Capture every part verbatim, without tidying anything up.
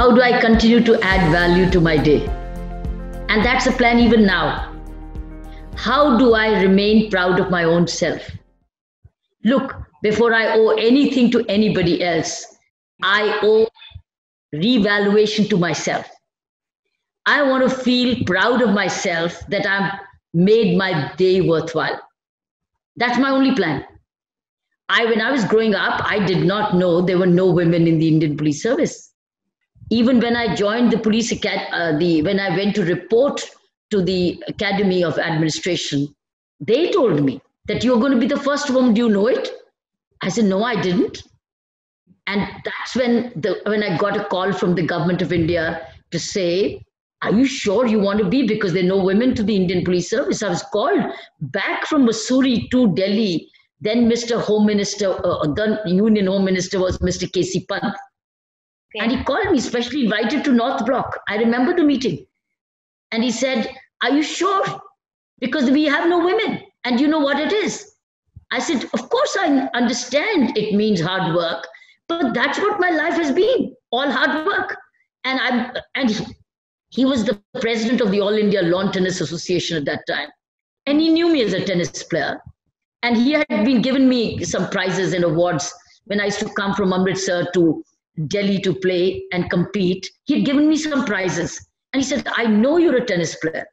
how do I continue to add value to my day? And that's the plan even now. How do I remain proud of my own self? Look, before I owe anything to anybody else, I owe revaluation to myself. I want to feel proud of myself that I've made my day worthwhile. That's my only plan. I, when I was growing up, I did not know there were no women in the Indian Police Service. Even when I joined the police academy, uh, the when I went to report to the Academy of Administration, they told me that you're going to be the first woman. Do you know it? I said, no, I didn't. And that's when the when I got a call from the government of India to say, are you sure you want to be? Because there are no women to the Indian Police Service. I was called back from Mussoorie to Delhi. Then Mister Home Minister, uh, the Union Home Minister was Mister K C Pant. Okay. And he called me, specially invited to North Block. I remember the meeting. And he said, are you sure? Because we have no women. And you know what it is? I said, of course I understand it means hard work. But that's what my life has been, all hard work. And I'm, and he, he was the president of the All India Lawn Tennis Association at that time. And he knew me as a tennis player. And he had been giving me some prizes and awards when I used to come from Amritsar to Delhi to play and compete. He had given me some prizes. And he said, I know you're a tennis player.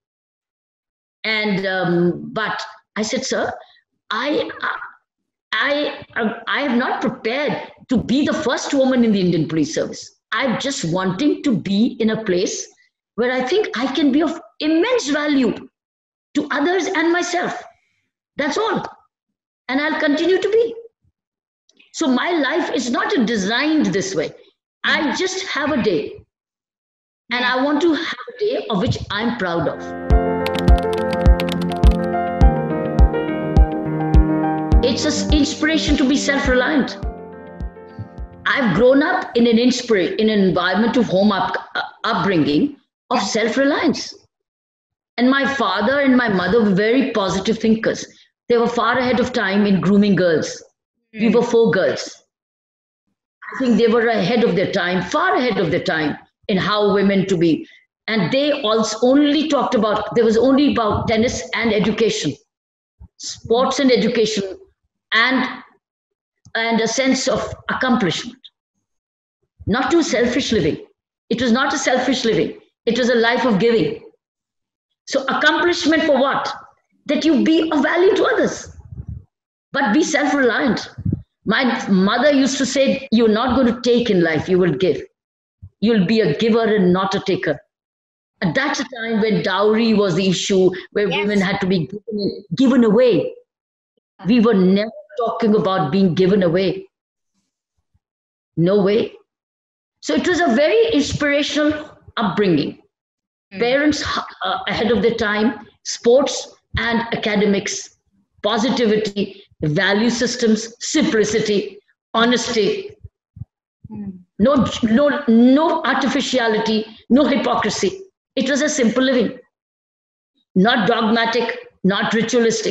And, um, but I said, sir, I, I, I, I am not prepared to be the first woman in the Indian Police Service. I'm just wanting to be in a place where I think I can be of immense value to others and myself. That's all. And I'll continue to be. So my life is not designed this way. I just have a day. And I want to have a day of which I'm proud of. It's an inspiration to be self-reliant. I've grown up in an inspira- in an environment of home up, uh, upbringing of self-reliance. And my father and my mother were very positive thinkers. They were far ahead of time in grooming girls. Mm. We were four girls. I think they were ahead of their time, far ahead of their time in how women to be. And they also only talked about, there was only about tennis and education, sports and education, and, and a sense of accomplishment. Not too selfish living. It was not a selfish living. It was a life of giving. So accomplishment for what? That you be of value to others, but be self-reliant. My mother used to say, you're not going to take in life, you will give. You'll be a giver and not a taker. And that's a time when dowry was the issue, where yes. women had to be given, given away. We were never talking about being given away. No way. So it was a very inspirational upbringing. Mm. Parents uh, ahead of their time, sports and academics, positivity, value systems, simplicity, honesty, mm. no, no, no artificiality, no hypocrisy. It was a simple living, not dogmatic, not ritualistic.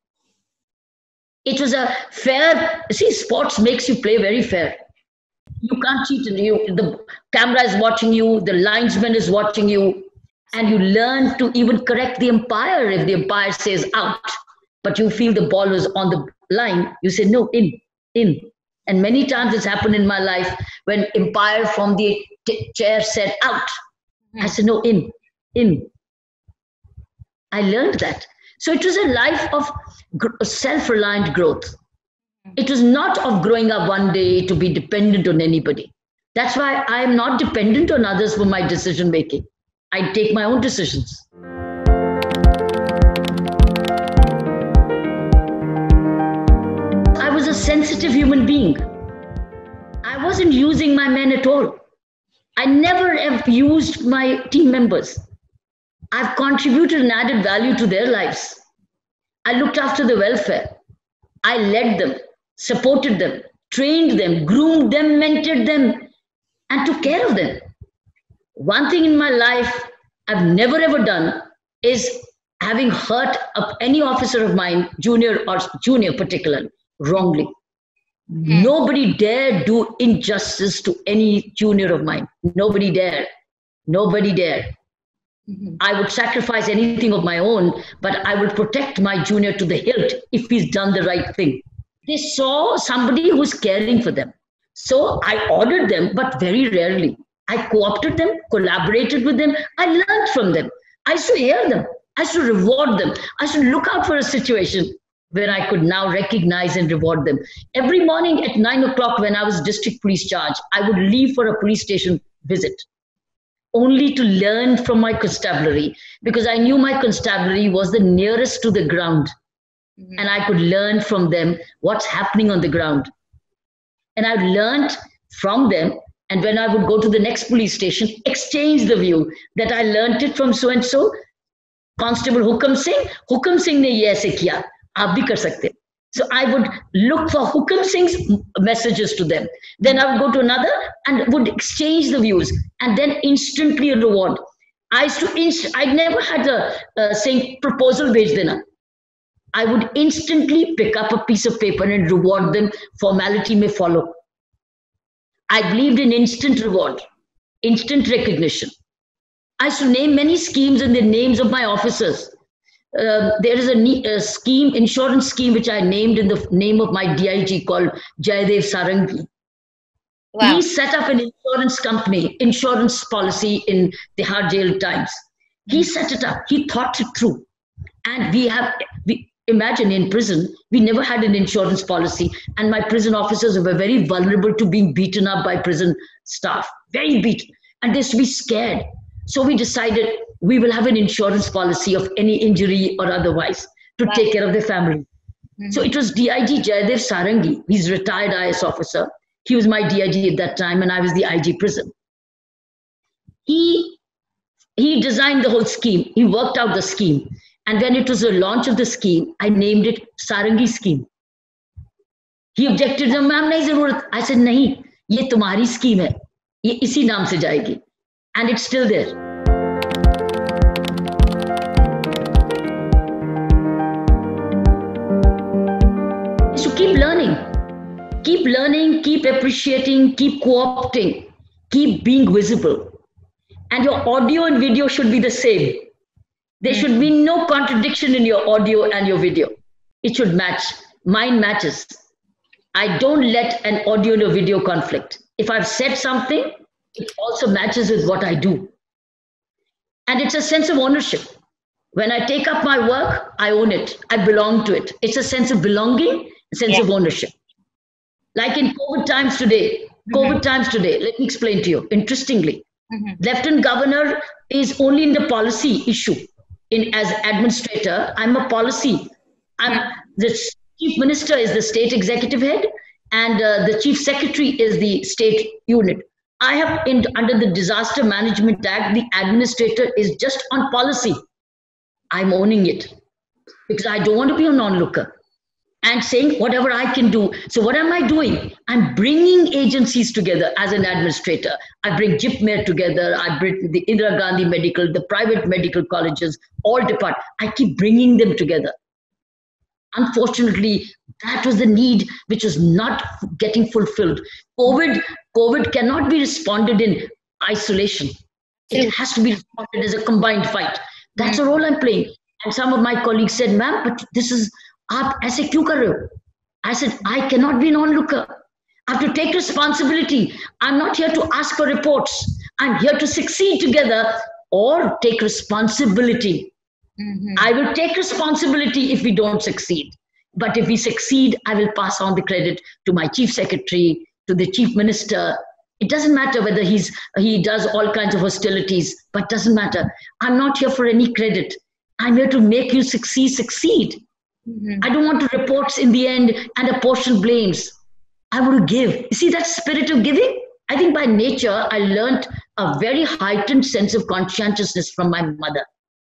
It was a fair, see, sports makes you play very fair. You can't cheat. You, the camera is watching you, the linesman is watching you, and you learn to even correct the umpire if the umpire says out, but you feel the ball was on the line, you say, no, in, in. And many times it's happened in my life when umpire from the t- chair said out. I said, no, in, in. I learned that. So it was a life of gr- self-reliant growth. It was not of growing up one day to be dependent on anybody. That's why I am not dependent on others for my decision making. I take my own decisions. I was a sensitive human being. I wasn't using my men at all. I never have used my team members. I've contributed and added value to their lives. I looked after their welfare. I led them, supported them, trained them, groomed them, mentored them, and took care of them. One thing in my life I've never ever done is having hurt any officer of mine, junior or junior particularly, wrongly. Mm. Nobody dare do injustice to any junior of mine. Nobody dare. Nobody dare. Mm-hmm. I would sacrifice anything of my own, but I would protect my junior to the hilt if he's done the right thing. They saw somebody who's caring for them. So I ordered them, but very rarely. I co-opted them, collaborated with them. I learned from them. I used to hear them. I used to reward them. I used to look out for a situation where I could now recognize and reward them. Every morning at nine o'clock when I was district police charge, I would leave for a police station visit, only to learn from my constabulary, because I knew my constabulary was the nearest to the ground. Mm-hmm. And I could learn from them what's happening on the ground. And I learned from them. And when I would go to the next police station, exchange the view that I learned it from so-and-so, Constable Hukam Singh, Hukam Singh ne ye aise kiya, aap bhi kar sakte. So I would look for Hukam Singh's messages to them. Then I would go to another and would exchange the views and then instantly a reward. I used to, inst- I never had a uh, saying proposal bhej dena. I would instantly pick up a piece of paper and reward them. Formality may follow. I believed in instant reward, instant recognition. I used to name many schemes in the names of my officers. Uh, there is a, a scheme, insurance scheme, which I named in the name of my D I G called Jayadev Sarangi. Wow. He set up an insurance company, insurance policy in the hard jail times. He set it up. He thought it through. And we have, we, imagine in prison, we never had an insurance policy. And my prison officers were very vulnerable to being beaten up by prison staff, very beaten. And they used to be scared. So we decided we will have an insurance policy of any injury or otherwise to wow. take care of their family. Mm-hmm. So it was D I G Jayadev Sarangi. He's a retired I A S officer. He was my D I G at that time and I was the I G prison. He, he designed the whole scheme. He worked out the scheme. And when it was the launch of the scheme, I named it Sarangi scheme. He objected, ma'am, nahi zarurat. I said, nahi, ye tumhari scheme hai. Ye isi naam se jayegi. And it's still there. So keep learning. Keep learning, keep appreciating, keep co-opting, keep being visible. And your audio and video should be the same. There should be no contradiction in your audio and your video. It should match. Mine matches. I don't let an audio and a video conflict. If I've said something, it also matches with what I do. And it's a sense of ownership. When I take up my work, I own it. I belong to it. It's a sense of belonging, a sense yeah. of ownership. Like in COVID times today, mm-hmm. COVID times today, let me explain to you, interestingly. Mm-hmm. Lieutenant Governor is only in the policy issue. In as administrator, I'm a policy. I'm the Chief Minister is the state executive head and uh, the Chief Secretary is the state unit. I have, in, under the Disaster Management Act, the administrator is just on policy. I'm owning it because I don't want to be an onlooker and saying whatever I can do. So what am I doing? I'm bringing agencies together as an administrator. I bring JIPMER together. I bring the Indira Gandhi Medical, the private medical colleges, all departments. I keep bringing them together. Unfortunately, that was the need which was not getting fulfilled. COVID, COVID cannot be responded in isolation. It has to be responded as a combined fight. That's the role I'm playing. And some of my colleagues said, ma'am, but this is, aap aise kyun kar rahe ho? I said, I cannot be an onlooker. I have to take responsibility. I'm not here to ask for reports. I'm here to succeed together or take responsibility. Mm-hmm. I will take responsibility if we don't succeed. But if we succeed, I will pass on the credit to my chief secretary, to the chief minister. It doesn't matter whether he's he does all kinds of hostilities, but doesn't matter. I'm not here for any credit. I'm here to make you succeed, succeed. Mm-hmm. I don't want reports in the end and apportion blames. I want to give. You see that spirit of giving? I think by nature, I learned a very heightened sense of conscientiousness from my mother.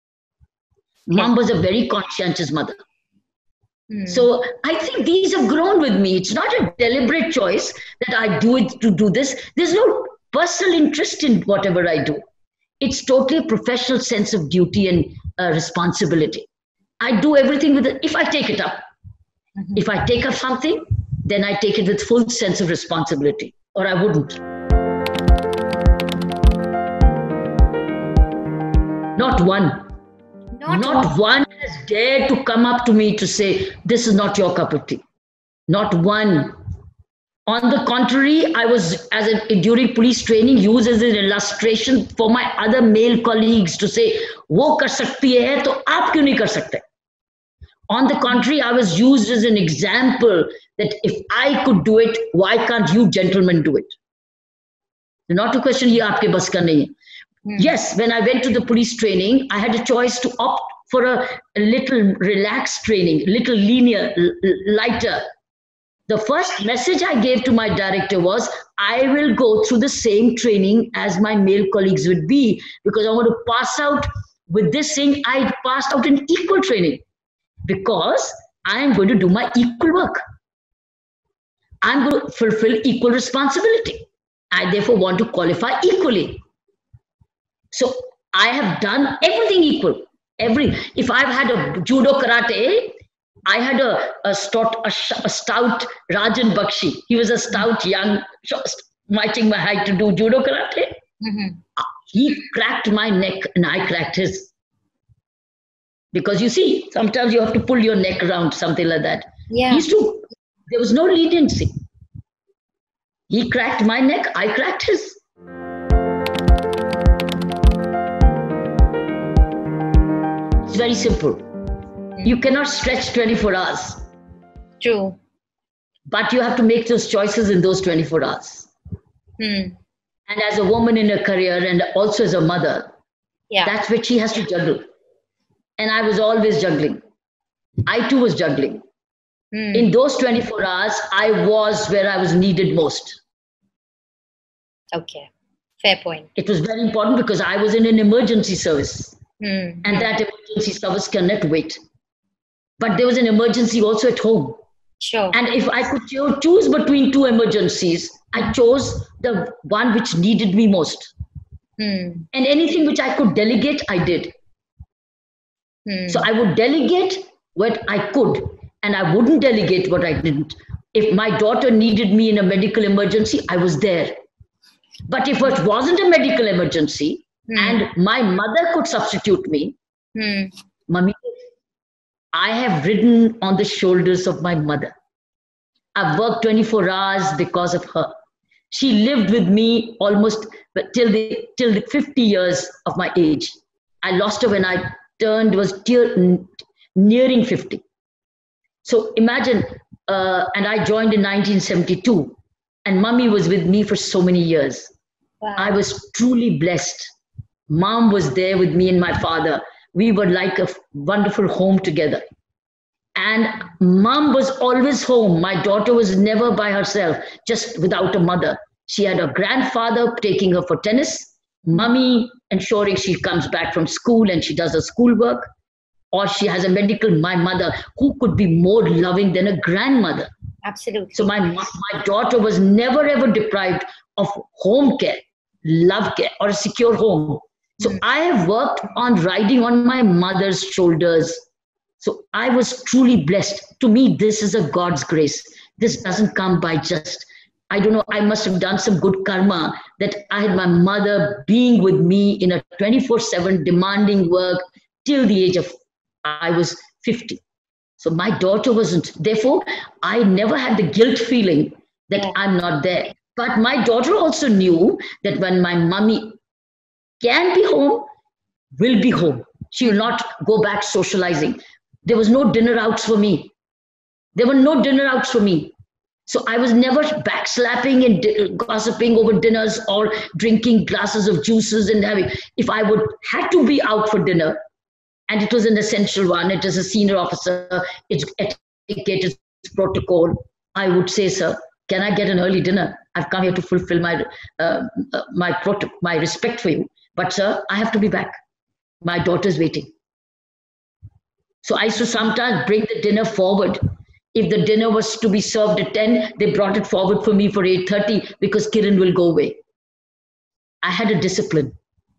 Mom was a very conscientious mother. Hmm. So I think these have grown with me. It's not a deliberate choice that I do it to do this. There's no personal interest in whatever I do. It's totally a professional sense of duty and uh, responsibility. I do everything with it. If I take it up, mm-hmm. if I take up something, then I take it with full sense of responsibility, or I wouldn't. Not one. Not, not one. one has dared to come up to me to say, this is not your cup of tea. Not one. On the contrary, I was, as a, during police training, used as an illustration for my other male colleagues to say, wo kar sakti hai, to aap kyun nahi kar sakte? On the contrary, I was used as an example that if I could do it, why can't you gentlemen do it? Not to question, ye aapke bas ka nahi hai. Hmm. Yes, when I went to the police training, I had a choice to opt for a, a little relaxed training, little linear, lighter. The first message I gave to my director was, I will go through the same training as my male colleagues would be, because I want to pass out with this thing. I passed out in equal training because I am going to do my equal work. I'm going to fulfill equal responsibility. I therefore want to qualify equally. So I have done everything equal. Every, if I've had a judo karate, I had a, a, stout, a, a stout Rajan Bakshi. He was a stout young, matching my height to do judo karate. Mm-hmm. He cracked my neck and I cracked his. Because you see, sometimes you have to pull your neck around, something like that. Yeah. He used to, there was no leniency. He cracked my neck, I cracked his. It's very simple. You cannot stretch twenty-four hours. True. But you have to make those choices in those twenty-four hours. Hmm. And as a woman in a career and also as a mother, yeah. that's what she has to juggle. And I was always juggling. I too was juggling. Hmm. In those twenty-four hours, I was where I was needed most. Okay. Fair point. It was very important because I was in an emergency service. Hmm. And that emergency service cannot wait. But there was an emergency also at home. Sure. And if I could cho- choose between two emergencies, I chose the one which needed me most. Hmm. And anything which I could delegate, I did. Hmm. So I would delegate what I could, and I wouldn't delegate what I didn't. If my daughter needed me in a medical emergency, I was there. But if it wasn't a medical emergency, hmm. and my mother could substitute me, hmm. Mummy, I have ridden on the shoulders of my mother. I've worked twenty-four hours because of her. She lived with me almost till the till the fifty years of my age. I lost her when I turned, was tear, nearing fifty. So imagine, uh, and I joined in nineteen seventy-two, and Mummy was with me for so many years. Wow. I was truly blessed. Mom was there with me and my father. We were like a wonderful home together. And Mom was always home. My daughter was never by herself, just without a mother. She had a grandfather taking her for tennis, Mummy ensuring she comes back from school and she does her schoolwork, or she has a medical, my mother, who could be more loving than a grandmother? Absolutely. So my, my daughter was never ever deprived of home care, love care, or a secure home. So mm. I have worked on riding on my mother's shoulders. So I was truly blessed. To me, this is a God's grace. This doesn't come by just, I don't know, I must have done some good karma that I had my mother being with me in a twenty-four seven demanding work till the age of, I was fifty. So my daughter wasn't. Therefore, I never had the guilt feeling that yeah. I'm not there. But my daughter also knew that when my mummy can be home, will be home. She will not go back socializing. There was no dinner outs for me. There were no dinner outs for me. So I was never backslapping and di- gossiping over dinners or drinking glasses of juices and having, if I would had to be out for dinner, and it was an essential one, it is a senior officer, it's etiquette, it's protocol, I would say, sir, can I get an early dinner? I've come here to fulfill my, uh, uh, my, proto- my respect for you. But sir, I have to be back. My daughter's waiting. So I used to sometimes bring the dinner forward. If the dinner was to be served at ten, they brought it forward for me for eight thirty because Kiran will go away. I had a discipline.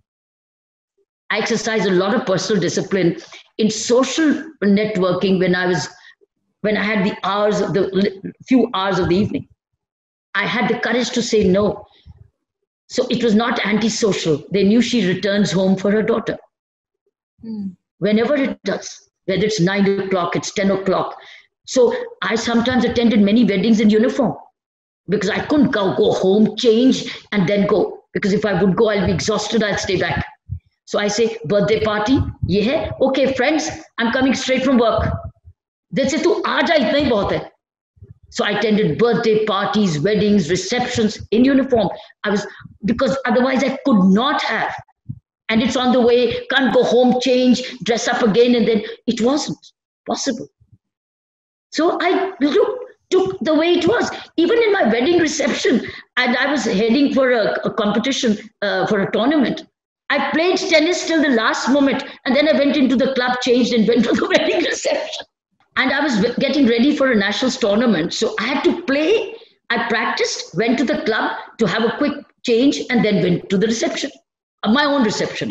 I exercised a lot of personal discipline in social networking when I was when I had the hours of the few hours of the evening. I had the courage to say no. So it was not antisocial. They knew she returns home for her daughter. Mm. Whenever it does, whether it's nine o'clock, it's ten o'clock. So I sometimes attended many weddings in uniform because I couldn't go, go home, change, and then go. Because if I would go, I'll be exhausted, I'll stay back. So I say, birthday party, ye hai? Okay, friends, I'm coming straight from work. They say, tu aaja, itna hi bahut hai. So I attended birthday parties, weddings, receptions in uniform. I was, because otherwise I could not have. And it's on the way, can't go home, change, dress up again, and then it wasn't possible. So I look, took the way it was. Even in my wedding reception, and I was heading for a, a competition, uh, for a tournament. I played tennis till the last moment, and then I went into the club, changed, and went to the wedding reception. And I was getting ready for a nationals tournament, so I had to play. I practiced, went to the club to have a quick change, and then went to the reception, uh, my own reception.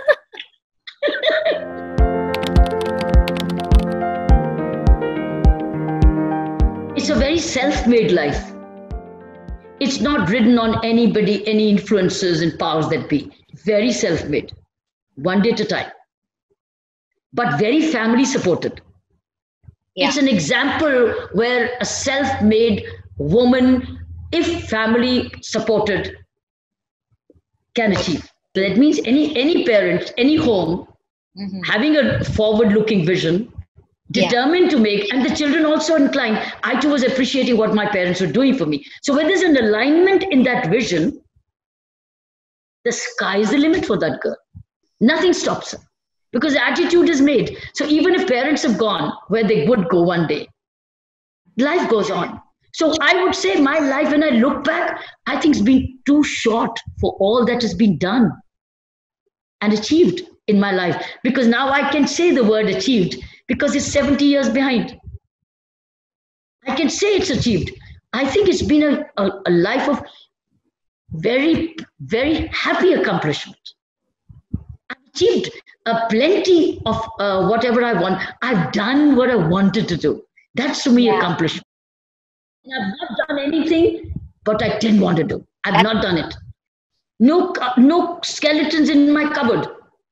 It's a very self-made life. It's not ridden on anybody, any influences and powers that be. Very self-made, one day at a time, but very family supported. Yeah. It's an example where a self-made woman, if family supported, can achieve. That means any any parent, any home, mm-hmm. having a forward-looking vision, determined yeah. to make, and the children also inclined. I too was appreciating what my parents were doing for me. So when there's an alignment in that vision, the sky is the limit for that girl. Nothing stops her. Because the attitude is made. So even if parents have gone where they would go one day, life goes on. So I would say my life, when I look back, I think it's been too short for all that has been done and achieved in my life. Because now I can say the word achieved because it's seventy years behind. I can say it's achieved. I think it's been a, a, a life of very, very happy accomplishment. I've achieved uh, plenty of uh, whatever I want. I've done what I wanted to do. That's to me yeah. accomplishment. And I've not done anything, but I didn't want to do. I've not done it. No, no skeletons in my cupboard.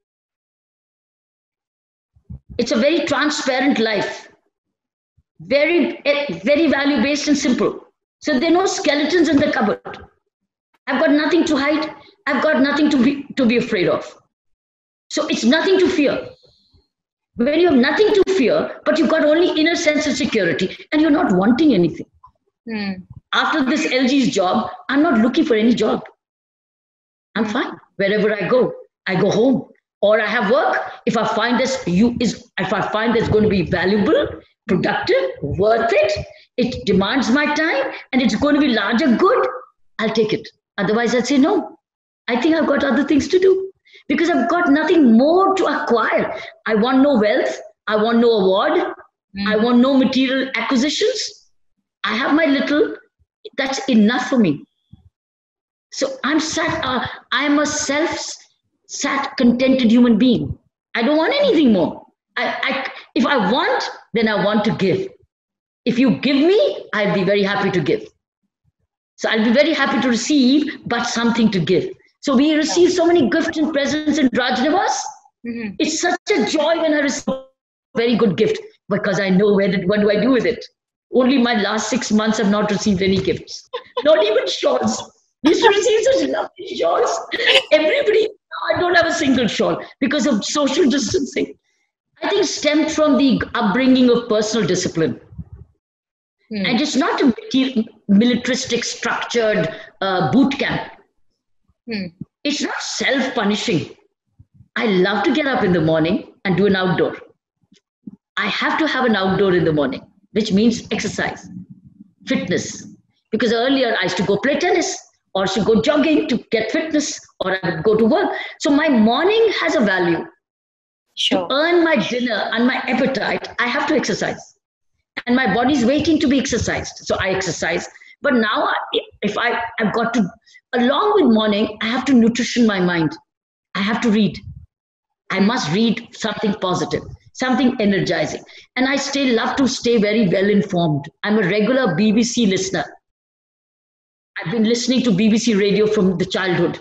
It's a very transparent life. Very, very value-based and simple. So there are no skeletons in the cupboard. I've got nothing to hide. I've got nothing to be, to be afraid of. So it's nothing to fear. When you have nothing to fear, but you've got only inner sense of security and you're not wanting anything. Hmm. After this L G's job, I'm not looking for any job. I'm fine. Wherever I go, I go home. Or I have work. If I find this you is if I find that's going to be valuable, productive, worth it, it demands my time, and it's going to be larger good, I'll take it. Otherwise, I'd say no. I think I've got other things to do because I've got nothing more to acquire. I want no wealth. I want no award. Mm. I want no material acquisitions. I have my little. That's enough for me. So I'm sat. Uh, I'm a self-sat, contented human being. I don't want anything more. I, I, if I want, then I want to give. If you give me, I'll be very happy to give. So I'll be very happy to receive, but something to give. So we receive so many gifts and presents in Rajnivas. Mm-hmm. It's such a joy when I receive a very good gift because I know where did, what do I do with it. Only my last six months have not received any gifts. Not even shawls. We used to receive such lovely shawls. Everybody, I don't have a single shawl because of social distancing. I think stemmed from the upbringing of personal discipline. Hmm. And it's not a militaristic, structured uh, boot camp. Hmm. It's not self-punishing. I love to get up in the morning and do an outdoor. I have to have an outdoor in the morning, which means exercise, fitness. Because earlier I used to go play tennis or I should go jogging to get fitness or I would go to work. So my morning has a value. Sure. To earn my dinner and my appetite, I have to exercise. And my body's waiting to be exercised. So I exercise. But now if I, I've got to, along with morning, I have to nutrition my mind. I have to read. I must read something positive. something energizing. And I still love to stay very well informed. I'm a regular B B C listener. I've been listening to B B C radio from the childhood.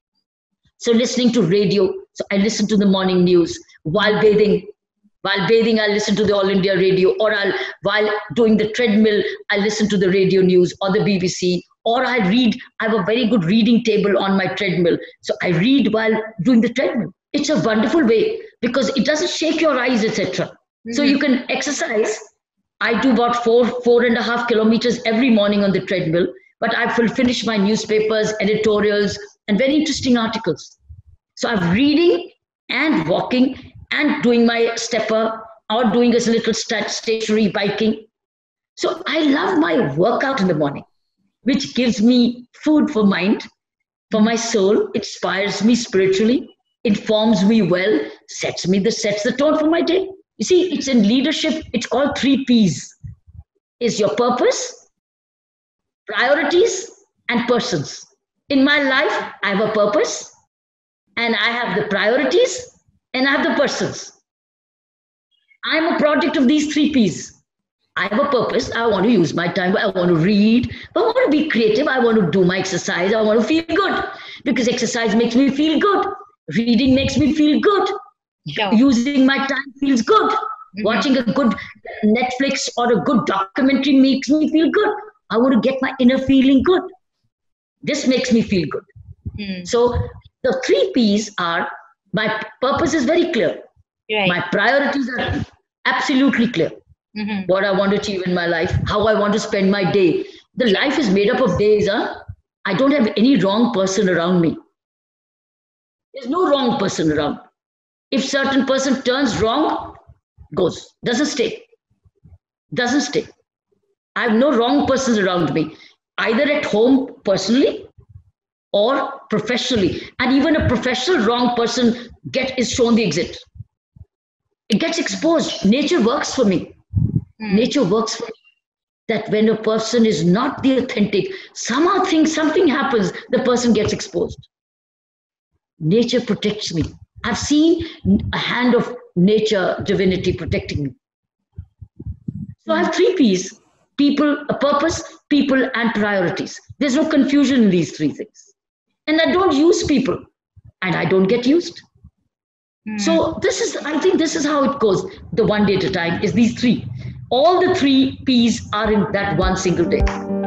So listening to radio, so I listen to the morning news while bathing. While bathing, I listen to the All India radio, or I'll, while doing the treadmill, I listen to the radio news or the B B C, or I read. I have a very good reading table on my treadmill. So I read while doing the treadmill. It's a wonderful way because it doesn't shake your eyes, et cetera. Mm-hmm. So you can exercise. I do about four, four and a half kilometers every morning on the treadmill, but I will finish my newspapers, editorials, and very interesting articles. So I'm reading and walking and doing my stepper or doing a little stationary biking. So I love my workout in the morning, which gives me food for mind, for my soul, inspires me spiritually, informs me well, sets me the sets the tone for my day. You see, it's in leadership, it's called three P's. Is your purpose, priorities, and persons. In my life, I have a purpose, and I have the priorities, and I have the persons. I'm a product of these three P's. I have a purpose. I want to use my time. I want to read. I want to be creative. I want to do my exercise. I want to feel good because exercise makes me feel good. Reading makes me feel good. Sure. Using my time feels good. Mm-hmm. Watching a good Netflix or a good documentary makes me feel good. I want to get my inner feeling good. This makes me feel good. Mm. So the three P's are, my purpose is very clear. Right. My priorities are absolutely clear. Mm-hmm. What I want to achieve in my life, how I want to spend my day. The life is made up of days. Huh? I don't have any wrong person around me. There's no wrong person around. If certain person turns wrong, goes, doesn't stay. Doesn't stay. I have no wrong persons around me, either at home personally or professionally. And even a professional wrong person get is shown the exit. It gets exposed. Nature works for me. Hmm. Nature works for me. That when a person is not the authentic, somehow things, something happens, the person gets exposed. Nature protects me. I've seen a hand of nature, divinity protecting me. So I have three P's: people, a purpose, people, and priorities. There's no confusion in these three things. And I don't use people, and I don't get used. Mm. So this is, I think this is how it goes. The one day at a time is these three. All the three P's are in that one single day.